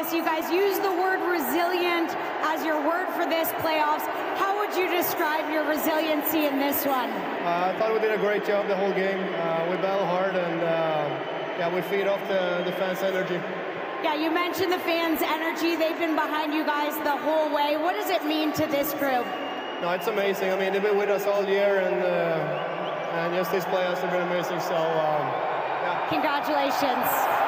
Elias, you guys use the word resilient as your word for this playoffs. How would you describe your resiliency in this one? I thought we did a great job the whole game. We battle hard and yeah, we feed off the fans' energy. Yeah, you mentioned the fans' energy. They've been behind you guys the whole way. What does it mean to this group? No, it's amazing. I mean, they've been with us all year, and just these playoffs have been amazing. So, yeah. Congratulations.